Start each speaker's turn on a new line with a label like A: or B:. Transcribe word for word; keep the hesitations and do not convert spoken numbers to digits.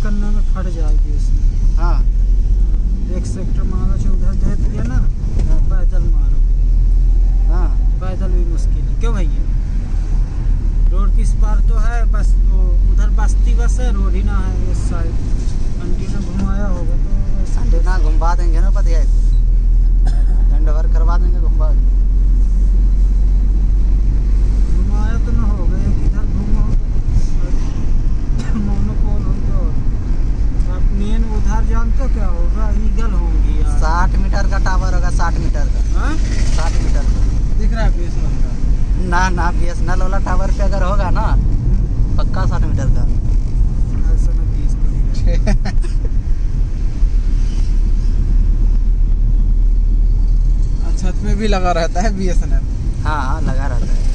A: करने में फट जाएगी उसमें।
B: हाँ
A: एक सेक्टर मारो जो उधर दे दिया ना, पैदल मारोगे।
B: हाँ
A: पैदल भी मुश्किल है क्यों भैया? रोड किस पार तो है, बस तो उधर बस्ती बस है, रोड ही ना है इस साइड। कंटिन्यू घुमाया होगा तो
B: संडे ना घुमा देंगे ना, पता है डंडवर करवा देंगे घुमा।
A: घुमाया तो ना होगा, एक इधर घूमो मोनोपोल हो तो मेन उधर जानते क्या होगा, ईगल होंगी यार।
B: साठ मीटर का टावर होगा, साठ मीटर का।
A: हाँ
B: साठ मीटर का
A: दिख रहा है बी एस एन एल का?
B: ना ना बी एस एन एल वाला टावर पे अगर होगा ना पक्का साठ मीटर का।
A: ऐसा ना बीस का छत में भी लगा रहता है बी एस एन एल।
B: हाँ हाँ लगा रहता है।